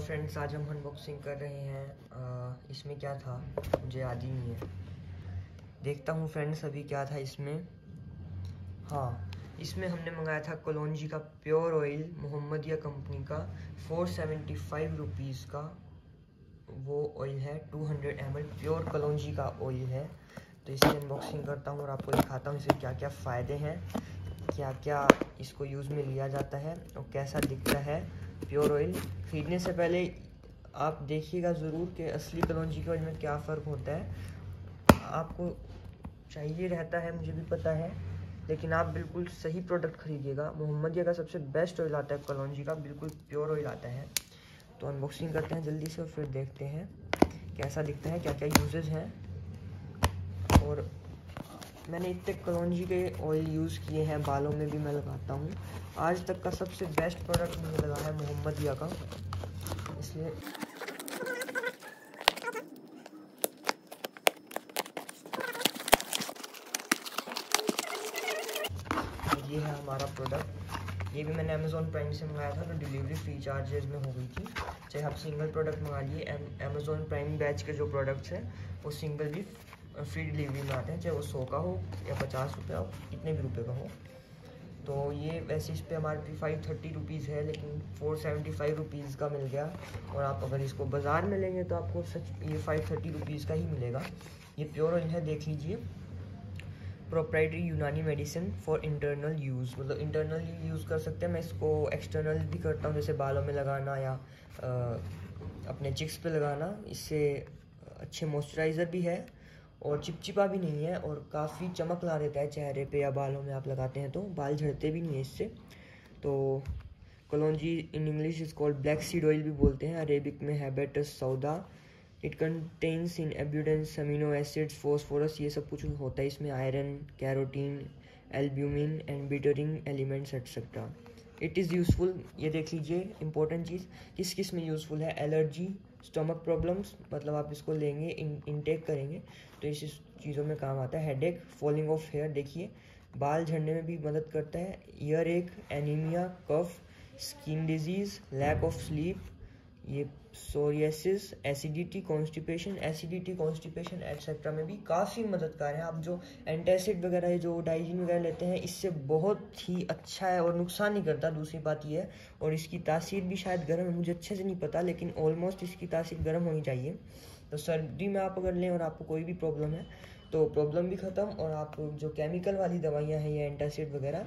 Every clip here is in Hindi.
फ्रेंड्स, आज हम अनबॉक्सिंग कर रहे हैं। इसमें क्या था मुझे याद ही नहीं है। देखता हूँ फ्रेंड्स अभी क्या था इसमें। हाँ, इसमें हमने मंगाया था कलौंजी का प्योर ऑयल, मोहम्मदिया कंपनी का 475 रुपीज़ का वो ऑयल है। 200 ml प्योर कलौंजी का ऑयल है। तो इसकी अनबॉक्सिंग करता हूँ और आपको दिखाता हूँ इसके क्या क्या फ़ायदे हैं, क्या क्या इसको यूज़ में लिया जाता है और कैसा दिखता है प्योर ऑयल। ख़रीदने से पहले आप देखिएगा ज़रूर कि असली कलौंजी के ऑयल में क्या फ़र्क होता है। आपको चाहिए रहता है, मुझे भी पता है, लेकिन आप बिल्कुल सही प्रोडक्ट खरीदिएगा। मोहम्मदिया का सबसे बेस्ट ऑयल आता है कलौंजी का, बिल्कुल प्योर ऑयल आता है। तो अनबॉक्सिंग करते हैं जल्दी से और फिर देखते हैं कैसा दिखता है, क्या क्या यूजेज हैं। और मैंने इतने कलौंजी के ऑयल यूज़ किए हैं, बालों में भी मैं लगाता हूँ। आज तक का सबसे बेस्ट प्रोडक्ट मुझे लगा है मोहम्मदिया का, इसलिए ये है हमारा प्रोडक्ट। ये भी मैंने अमेज़ॉन प्राइम से मंगाया था, तो डिलीवरी फ्री चार्जेस में हो गई थी। चाहे आप सिंगल प्रोडक्ट मंगा लिए, अमेज़ॉन प्राइम बैच के जो प्रोडक्ट्स हैं वो सिंगल भी फ्री डिलीवरी में आते हैं, चाहे वो 100 का हो या 50 रुपये हो, कितने भी रुपये का हो। तो ये वैसे इस पे MRP 530 रुपीज़ है, लेकिन 475 रुपीज़ का मिल गया। और आप अगर इसको बाज़ार में लेंगे तो आपको सच ये 530 रुपीज़ का ही मिलेगा। ये प्योर ऑयल है, देख लीजिए। Proprietary Unani medicine for internal use, मतलब इंटरनल यूज़ कर सकते हैं। मैं इसको एक्सटर्नल भी करता हूँ, जैसे बालों में लगाना या अपने चिक्स पे लगाना। इससे अच्छे मॉइस्चराइज़र भी है और चिपचिपा भी नहीं है और काफ़ी चमक ला देता है चेहरे पे या बालों में आप लगाते हैं तो बाल झड़ते भी नहीं है इससे। तो kalonji in English is called black seed oil भी बोलते हैं, अरेबिक में हैबिटस सौदा। It contains in abundance amino acids, phosphorus, ये सब कुछ होता है इसमें, iron, carotene, albumin and bittering elements etcetera. It is useful, ये देख लीजिए इंपॉर्टेंट चीज़ किस किस में यूज़फुल है। एलर्जी, स्टमक प्रॉब्लम्स, मतलब आप इसको लेंगे इनटेक करेंगे तो इस चीज़ों में काम आता है। हेडेक, फॉलिंग ऑफ हेयर, देखिए बाल झड़ने में भी मदद करता है। ईयर एक, anaemia, cough, skin diseases, lack of sleep, ये सोरियासिस, एसिडिटी, कॉन्स्टिपेशन एटसेट्रा में भी काफ़ी मददगार है। आप जो एंटासिड वगैरह, जो डाइजीन वगैरह लेते हैं, इससे बहुत ही अच्छा है और नुकसान नहीं करता। दूसरी बात ये है, और इसकी तासीर भी शायद गर्म है, मुझे अच्छे से नहीं पता, लेकिन ऑलमोस्ट इसकी तासीर गर्म होनी चाहिए। तो सर्दी में आप अगर लें और आपको कोई भी प्रॉब्लम है तो प्रॉब्लम भी ख़त्म, और आप जो केमिकल वाली दवाइयाँ हैं या एंटासिड वगैरह,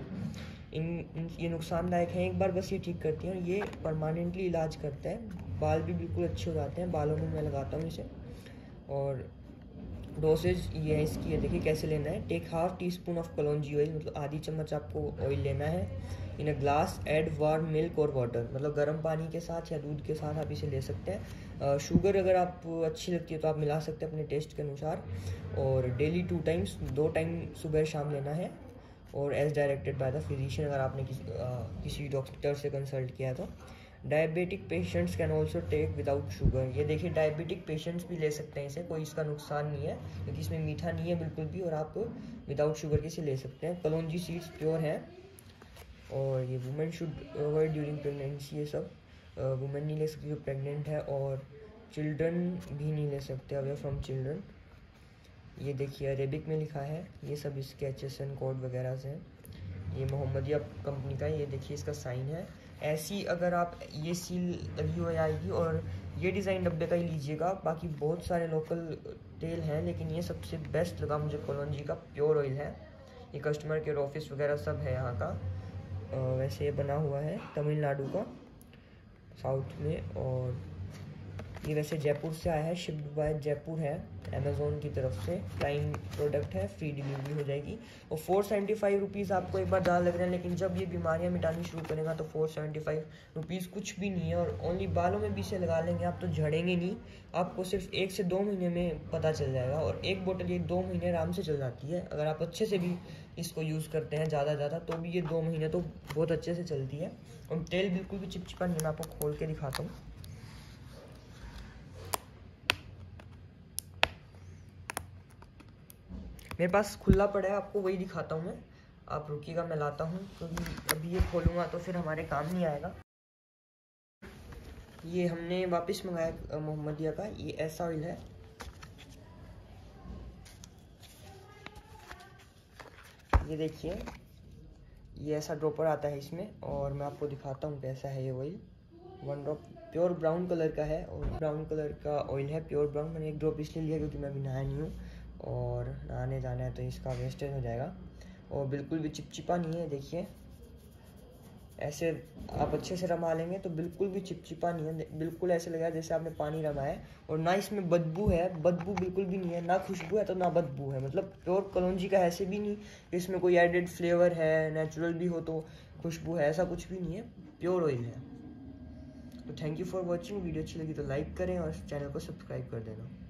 ये नुकसानदायक हैं। एक बार बस ये ठीक करती हैं और ये परमानेंटली इलाज करता है। बाल भी बिल्कुल अच्छे हो जाते हैं, बालों में मैं लगाता हूँ इसे। और डोसेज ये है इसकी, ये देखिए कैसे लेना है। Take half teaspoon of kalonji oil, मतलब आधी चम्मच आपको ऑयल लेना है। In a glass add warm milk और वाटर, मतलब गर्म पानी के साथ या दूध के साथ आप इसे ले सकते हैं। शुगर अगर आप अच्छी लगती है तो आप मिला सकते हैं अपने टेस्ट के अनुसार। और डेली 2 टाइम्स, 2 टाइम सुबह शाम लेना है। और as directed by the physician, अगर आपने किसी डॉक्टर से कंसल्ट किया तो। Diabetic patients can also take without sugar, ये देखिए डायबिटिक पेशेंट्स भी ले सकते हैं इसे, कोई इसका नुकसान नहीं है क्योंकि इसमें मीठा नहीं है बिल्कुल भी, और आप विदाउट शुगर के इसे ले सकते हैं। कलौंजी सीड्स प्योर हैं। और ये women should avoid during pregnancy, ये सब वुमेन नहीं ले सकती जो प्रेग्नेंट है, और चिल्ड्रन भी नहीं ले सकते, अवे फ्रॉम चिल्ड्रन। ये देखिए अरेबिक में लिखा है, ये सब इसके HSN कोड वगैरह से। ये मोहम्मदिया कंपनी का है, ये देखिए इसका साइन है। ऐसी अगर आप ये सील लगी हुई आएगी, और ये डिज़ाइन डब्बे का ही लीजिएगा। बाकी बहुत सारे लोकल तेल हैं, लेकिन ये सबसे बेस्ट लगा मुझे, कलौंजी का प्योर ऑयल है। ये कस्टमर केयर ऑफिस वगैरह सब है यहाँ का। वैसे ये बना हुआ है तमिलनाडु का, साउथ में। और ये वैसे जयपुर से आया है, शिप्ड बाय जयपुर है, अमेज़ोन की तरफ से। प्राइम प्रोडक्ट है, फ्री डिलीवरी हो जाएगी। और 475 रुपीज़ आपको एक बार ज़्यादा लग रहे हैं, लेकिन जब ये बीमारियां मिटानी शुरू करेगा तो 475 रुपीज़ कुछ भी नहीं है। और ओनली बालों में भी इसे लगा लेंगे आप तो झड़ेंगे नहीं, आपको सिर्फ 1 से 2 महीने में पता चल जाएगा। और एक बोतल ये 2 महीने आराम से चल जाती है, अगर आप अच्छे से भी इसको यूज़ करते हैं ज़्यादा तो भी ये 2 महीने तो बहुत अच्छे से चलती है। और तेल बिल्कुल भी चिपचिपा नहीं, मैं आपको खोल के दिखाता हूँ। मेरे पास खुला पड़ा है, आपको वही दिखाता हूँ मैं। आप रुकिएगा, मैं लाता हूँ, क्योंकि अभी ये खोलूँगा तो फिर हमारे काम नहीं आएगा। ये हमने वापस मंगाया मोहम्मदिया का, ये ऐसा ऑयल है। ये देखिए, ये ऐसा ड्रॉपर आता है इसमें, और मैं आपको दिखाता हूँ कैसा है ये oil. 1 drop pure brown colour का है, और ब्राउन कलर का ऑयल है, प्योर ब्राउन। मैंने 1 ड्रॉप इसलिए लिया क्योंकि मैं अभी नहाया नहीं हूँ, और नहाने जाना है तो इसका वेस्टेज हो जाएगा। और बिल्कुल भी चिपचिपा नहीं है, देखिए ऐसे आप अच्छे से रमा लेंगे तो बिल्कुल भी चिपचिपा नहीं है, बिल्कुल ऐसे लगा जैसे आपने पानी रमाया है। और ना इसमें बदबू है, बदबू बिल्कुल भी नहीं है, ना खुशबू है तो ना बदबू है। मतलब प्योर कलौंजी का ऐसे भी नहीं कि इसमें कोई एडेड फ्लेवर है, नेचुरल भी हो तो खुशबू है, ऐसा कुछ भी नहीं है, प्योर ऑयल है। तो thank you for watching. Video अच्छी लगी तो लाइक करें और चैनल को सब्सक्राइब कर देना।